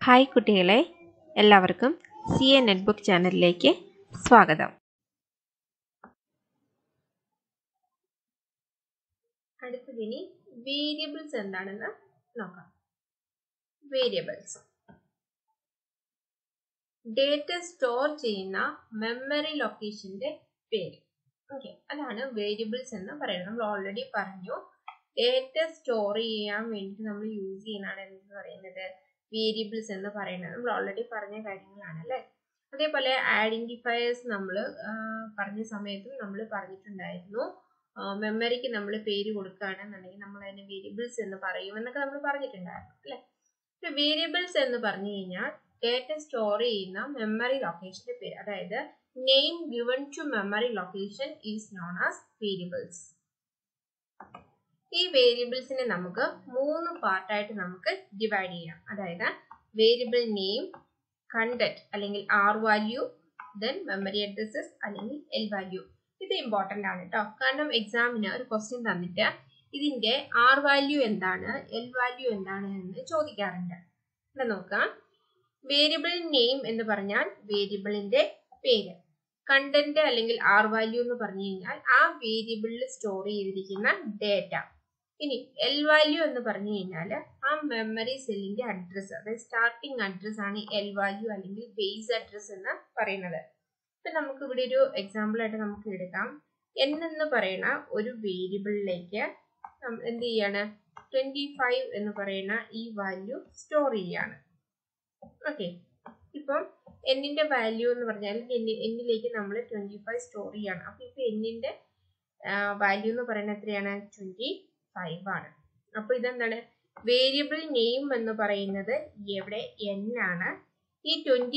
Hi കുട്ടികളെ, എല്ലാവർക്കും CA netbook ചാനലിലേക്ക് സ്വാഗതം. അടുത്തതിനി വേരിയബിൾസ് എന്താണെന്ന് നോക്കാം. വേരിയബിൾസ് ഡേറ്റ സ്റ്റോർ ചെയ്യുന്ന മെമ്മറി ലൊക്കേഷന്റെ പേര്. ഓക്കെ, അതാണ് വേരിയബിൾസ് എന്ന് പറയുന്നത്. നമ്മൾ ഓൾറെഡി പറഞ്ഞു, ഡേറ്റ സ്റ്റോർ ചെയ്യാൻ വേണ്ടി നമ്മൾ യൂസ് ചെയ്യുന്നതാണ് എന്ന് പറയുന്നത് വേരിയബിൾസ് എന്ന് പറയുന്നത്. നമ്മൾ ഓൾറെഡി പറഞ്ഞ കാര്യങ്ങളാണ് അല്ലേ. അതേപോലെ ഐഡന്റിഫയേഴ്സ് നമ്മൾ പറഞ്ഞ സമയത്തും നമ്മൾ പറഞ്ഞിട്ടുണ്ടായിരുന്നു, മെമ്മറിക്ക് നമ്മൾ പേര് കൊടുക്കുകയാണെന്നുണ്ടെങ്കിൽ നമ്മൾ അതിനെ വേരിയബിൾസ് എന്ന് പറയുമെന്നൊക്കെ നമ്മൾ പറഞ്ഞിട്ടുണ്ടായിരുന്നു അല്ലേ. വേരിയബിൾസ് എന്ന് പറഞ്ഞു കഴിഞ്ഞാൽ ഡേറ്റ സ്റ്റോർ ചെയ്യുന്ന മെമ്മറി ലൊക്കേഷന്റെ പേര്, അതായത് name given to memory location is known as variables. ഈ വേരിയബിൾസിനെ നമുക്ക് 3 പാർട്ടായിട്ട് നമുക്ക് ഡിവൈഡ് ചെയ്യാം. അതായത് വേരിയബിൾ നെയിം, കണ്ടന്റ് അല്ലെങ്കിൽ R value, then memory addresses അല്ലെങ്കിൽ എൽ വാല്യൂ. ഇത് ഇമ്പോർട്ടന്റ് ആണ് കേട്ടോ, കാരണം എക്സാമിന് ഒരു ക്വസ്റ്റ്യൻ തന്നിട്ട് ഇതിന്റെ ആർ വാല്യൂ എന്താണ്, എൽ വാല്യൂ എന്താണ് എന്ന് ചോദിക്കാറുണ്ട്. ഇവിടെ നോക്കാം. വേരിയബിൾ നെയിം എന്ന് പറഞ്ഞാൽ വേരിയബിളിന്റെ പേര്, കണ്ടന്റ് അല്ലെങ്കിൽ ആർ വാല്യൂ എന്ന് പറഞ്ഞു കഴിഞ്ഞാൽ ആ വേരിയബിളിൽ സ്റ്റോർ ചെയ്തിരിക്കുന്ന ഡേറ്റ. ഇനി എൽ വാല്യൂ എന്ന് പറഞ്ഞു കഴിഞ്ഞാൽ ആ മെമ്മറി സെല്ലിന്റെ അഡ്രസ്, അതായത് സ്റ്റാർട്ടിംഗ് അഡ്രസ് ആണ് എൽ വാല്യൂ അല്ലെങ്കിൽ ബേസ് അഡ്രസ് എന്ന് പറയുന്നത്. ഇപ്പൊ നമുക്ക് ഇവിടെ ഒരു എക്സാമ്പിൾ ആയിട്ട് നമുക്ക് എടുക്കാം. n എന്ന് പറയുന്ന ഒരു വേരിയബിളിലേക്ക് എന്ത് ചെയ്യാണ്, 25 എന്ന് പറയുന്ന ഈ വാല്യൂ സ്റ്റോർ ചെയ്യാണ്. ഓക്കെ, ഇപ്പം എന്നിന്റെ വാല്യൂ എന്ന് പറഞ്ഞാൽ എന്നിലേക്ക് നമ്മൾ 25 സ്റ്റോർ ചെയ്യാണ്. അപ്പൊ ഇപ്പൊ എന്നിന്റെ വാല്യൂ എന്ന് പറയുന്നത് എത്രയാണ്, 25 ആണ്. അപ്പൊ ഇതെന്താണ്, വേരിയബിൾ നെയിം എന്ന് പറയുന്നത് എവിടെ n ആണ്. ഈ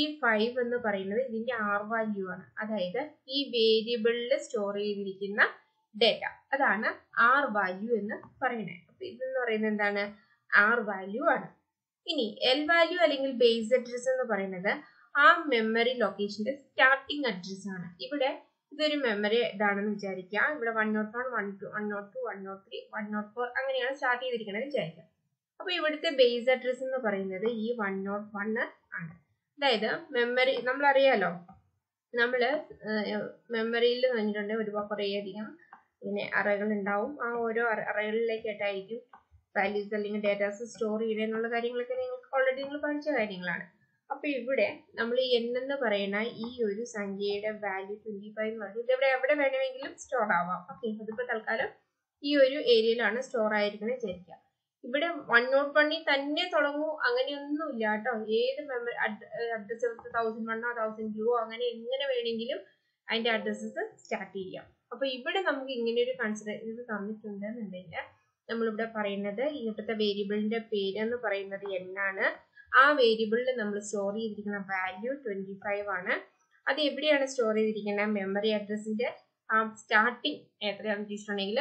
25 എന്ന് പറയുന്നത് ഇതിന്റെ ആർ വാല്യൂ ആണ്, അതായത് ഈ വേരിയബിളിൽ സ്റ്റോർ ചെയ്തിരിക്കുന്ന ഡേറ്റ, അതാണ് ആർ വാല്യൂ എന്ന് പറയുന്നത്. അപ്പൊ ഇതെന്ന് പറയുന്നത് എന്താണ്, ആർ വാല്യൂ ആണ്. ഇനി എൽ വാല്യൂ അല്ലെങ്കിൽ ബേസ് അഡ്രസ് എന്ന് പറയുന്നത് ആ മെമ്മറി ലൊക്കേഷന്റെ സ്റ്റാർട്ടിംഗ് അഡ്രസ് ആണ്. ഇവിടെ ഇതൊരു മെമ്മറി ഇതാണെന്ന് വിചാരിക്കുക. ഇവിടെ 101, 102, 102, 103, 104 അങ്ങനെയാണ് സ്റ്റാർട്ട് ചെയ്തിരിക്കുന്നത് വിചാരിക്കുക. അപ്പൊ ഇവിടുത്തെ ബേസ് അഡ്രസ് എന്ന് പറയുന്നത് ഈ 101 ആണ്. അതായത് മെമ്മറി നമ്മളറിയാലോ, നമ്മള് മെമ്മറിയിൽ കഴിഞ്ഞിട്ടുണ്ടെങ്കിൽ ഒരുപാട് കുറേയധികം പിന്നെ അറകൾ ഉണ്ടാവും. ആ ഓരോ അറകളിലേക്കായിട്ടായിരിക്കും വാല്യൂസ് അല്ലെങ്കിൽ ഡേറ്റാസ് സ്റ്റോർ ചെയ്യുക എന്നുള്ള കാര്യങ്ങളൊക്കെ നിങ്ങൾക്ക് ഓൾറെഡി നിങ്ങൾ പഠിച്ച കാര്യങ്ങളാണ്. അപ്പൊ ഇവിടെ നമ്മൾ ഈ n എന്ന് പറയുന്ന ഈ ഒരു സംഖ്യയുടെ വാല്യൂ 25 എന്ന് പറഞ്ഞാൽ ഇത് എവിടെ വേണമെങ്കിലും സ്റ്റോർ ആവാം. ഓക്കെ, അതിപ്പോ തൽക്കാലം ഈ ഒരു ഏരിയയിലാണ് സ്റ്റോർ ആയിരിക്കുന്നത് വിചാരിക്കുക. ഇവിടെ 101 തന്നെ തുടങ്ങൂ അങ്ങനെയൊന്നും ഇല്ല കേട്ടോ. ഏത് മെമ്മറി അഡ്രസ് 1001, 1002 അങ്ങനെ എങ്ങനെ വേണമെങ്കിലും അതിന്റെ അഡ്രസ്സസ് സ്റ്റാർട്ട് ചെയ്യാം. അപ്പൊ ഇവിടെ നമുക്ക് ഇങ്ങനെ ഒരു ഇത് തന്നിട്ടുണ്ട് എന്നുണ്ടെങ്കിൽ നമ്മളിവിടെ പറയുന്നത് ഇവിടുത്തെ വേരിയബിളിന്റെ പേര് എന്ന് പറയുന്നത് n ആണ്. ആ വേരിയബിളിൽ നമ്മൾ സ്റ്റോർ ചെയ്തിരിക്കുന്ന വാല്യൂ 25 ആണ്. അത് എവിടെയാണ് സ്റ്റോർ ചെയ്തിരിക്കുന്നത്, മെമ്മറി അഡ്രസ്സിന്റെ ആ സ്റ്റാർട്ടിങ് എത്രയാണെന്ന് ചോദിച്ചിട്ടുണ്ടെങ്കിൽ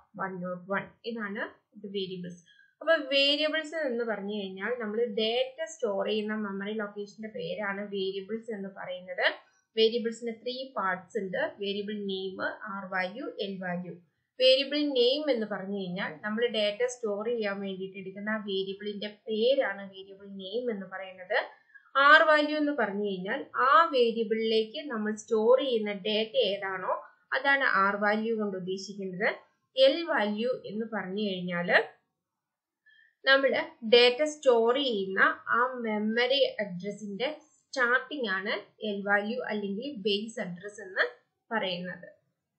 101. ഇതാണ് വേരിയബിൾസ്. അപ്പൊ വേരിയബിൾസ് എന്ന് പറഞ്ഞു കഴിഞ്ഞാൽ നമ്മൾ ഡേറ്റ സ്റ്റോർ ചെയ്യുന്ന മെമ്മറി ലൊക്കേഷന്റെ പേരാണ് വേരിയബിൾസ് എന്ന് പറയുന്നത്. വേരിയബിൾസിന് 3 പാർട്സ് ഉണ്ട്, variable name, R value, L value. Variable name എന്ന് പറഞ്ഞു കഴിഞ്ഞാൽ നമ്മൾ ഡേറ്റ സ്റ്റോർ ചെയ്യാൻ വേണ്ടിയിട്ട് എടുക്കുന്ന വേരിയബിളിന്റെ പേരാണ് വേരിയബിൾ നെയിം എന്ന് പറയുന്നത്. ആർ വാല്യൂ എന്ന് പറഞ്ഞു കഴിഞ്ഞാൽ ആ വേരിയബിളിലേക്ക് നമ്മൾ സ്റ്റോർ ചെയ്യുന്ന ഡേറ്റ ഏതാണോ അതാണ് ആർ വാല്യൂ കൊണ്ട് ഉദ്ദേശിക്കുന്നത്. എൽ വാല്യൂ എന്ന് പറഞ്ഞു കഴിഞ്ഞാൽ നമ്മൾ ഡേറ്റ സ്റ്റോർ ചെയ്യുന്ന ആ മെമ്മറി അഡ്രസ്സിന്റെ സ്റ്റാർട്ടിംഗ് ആണ് എൽ വാല്യൂ അല്ലെങ്കിൽ ബേസ് അഡ്രസ് എന്ന് പറയുന്നത്.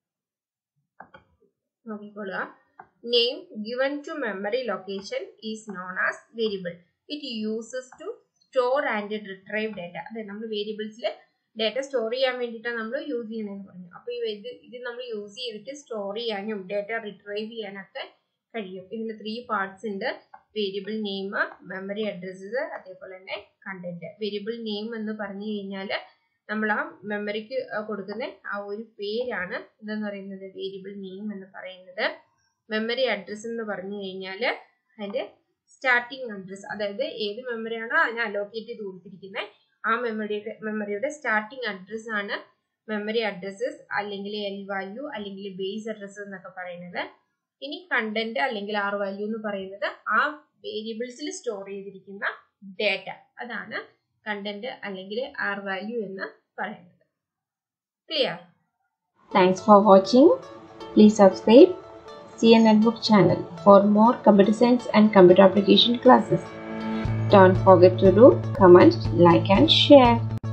നോക്കിക്കൊള്ളുക. Name given to memory location is known as variable. It uses to store and retrieve data. അതായത് നമ്മൾ വേരിയബിൾസിൽ ഡേറ്റ സ്റ്റോർ ചെയ്യാൻ വേണ്ടിയിട്ടാണ് നമ്മൾ യൂസ് ചെയ്യണമെന്ന് പറഞ്ഞു. അപ്പൊ ഇത് നമ്മൾ യൂസ് ചെയ്തിട്ട് സ്റ്റോർ ചെയ്യാനും ഡേറ്റ റിട്രൈവ് ചെയ്യാനൊക്കെ കഴിയും. ഇതിന് 3 പാർട്സ് ഉണ്ട്, വേരിയബിൾ നെയിം, മെമ്മറി അഡ്രസ്സസ്, അതേപോലെ തന്നെ കണ്ടന്റ്. വേരിയബിൾ നെയിം എന്ന് പറഞ്ഞു കഴിഞ്ഞാൽ നമ്മൾ ആ മെമ്മറിക്ക് കൊടുക്കുന്ന ആ ഒരു പേരാണ് ഇതെന്ന് പറയുന്നത് വേരിയബിൾ നെയിം എന്ന് പറയുന്നത്. മെമ്മറി അഡ്രസ് എന്ന് പറഞ്ഞു കഴിഞ്ഞാൽ അതിന്റെ സ്റ്റാർട്ടിംഗ് അഡ്രസ്, അതായത് ഏത് മെമ്മറിയാണോ അതിനെ അലോക്കേറ്റ് ചെയ്ത് കൊടുത്തിരിക്കുന്നത് ആ മെമ്മറിയുടെ സ്റ്റാർട്ടിംഗ് അഡ്രസ് ആണ് മെമ്മറി അഡ്രസ്സസ് അല്ലെങ്കിൽ എൽ വാല്യൂ അല്ലെങ്കിൽ ബേസ് അഡ്രസ് എന്നൊക്കെ പറയുന്നത്. ഇനി കണ്ടന്റ് അല്ലെങ്കിൽ ആർ വാല്യൂ എന്ന് പറയുന്നത് ആ വേരിയബിൾസിൽ സ്റ്റോർ ചെയ്തിരിക്കുന്ന ഡേറ്റ. അതാണ് കണ്ടന്റ് അല്ലെങ്കിൽ ആർ വാല്യൂ എന്ന് പറയുന്നത്. Clear? Thanks for watching. Please subscribe CA Netbook channel for more computer science and computer application classes. Don't forget to do comment, like and share.